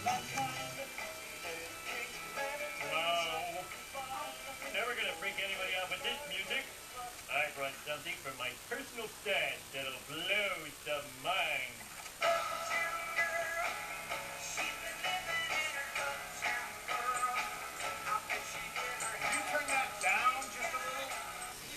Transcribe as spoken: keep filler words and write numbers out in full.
Wow. Never gonna freak anybody out with this music. I brought something from my personal stash that'll blow